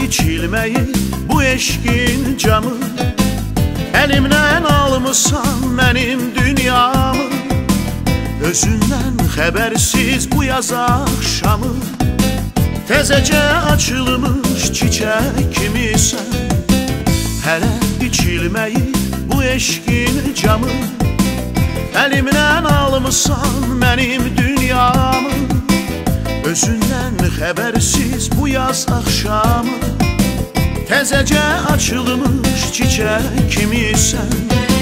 içilmeyi bu eşkin camı, elimden almışsan benim dünyamı. Özünden habersiz bu yaz akşamı, tezece açılmış çiçek kimisən. Hele içilmeyi bu eşkin camı, elimden almışsan benim dünyamı. Özünden habersiz bu yaz akşamı, tezece açılmış çiçek kimisən.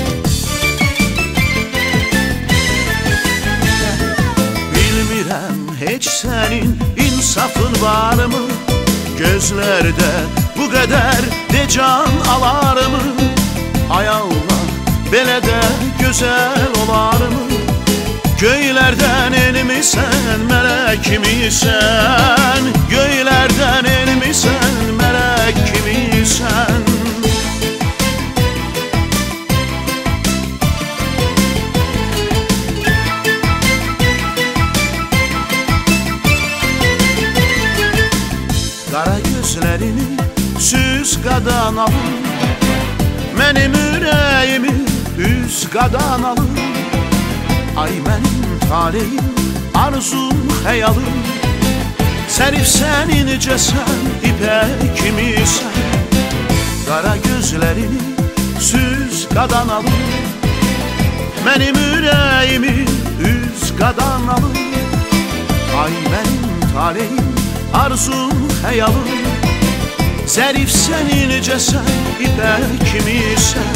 Bilmirəm heç senin insafın var mı? Gözlerde bu kadar de can alar mı? Ay Allah, belə də gözəl olar mı? Göylərdən enmisən, mələk kimisən. Göylərdən enmisən, mələk kimisən. Qara gözlərini süz qadan alın, mənim ürəyimi üz qadan alın. Ay mənim taleyim, arzum, xəyalım, sərifsən, incəsən, ipək kimisən. Qara gözlərini süz qadan alın, mənim ürəyimi üz qadan alın. Ay mənim taleyim, arzum, xəyalım, zərifsən, incəsən, ipək kimisən.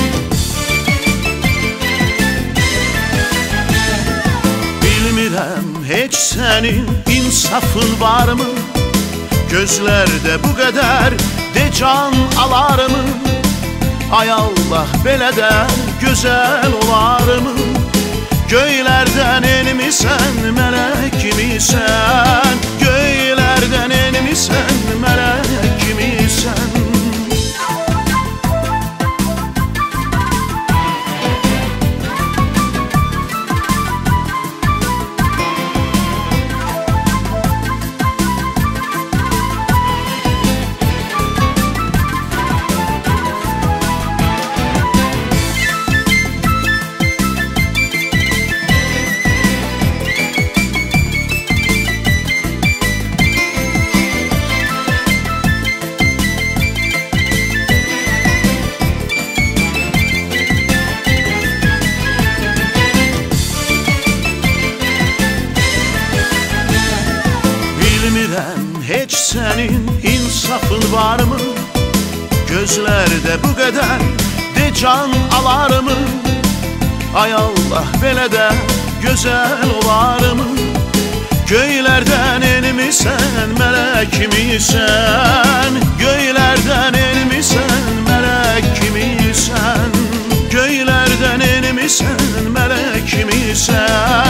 Bilmirəm heç sənin insafın var mı? Gözlərdə bu qədər de can alar mı? Ay Allah, belə də gözəl olar mı? Göylərdən enmisən, mələk kimisən. Göylərdən enmisən, mələk kimisən. Bilmirəm heç senin insafın var mı? Gözlərdə bu qədər de can alar mı? Ay Allah, belə də gözəl olar mı? Göylərdən enmisən, mələk kimisən. Göylərdən enmisən, mələk kimisən. Göylərdən enmisən, mələk kimisən.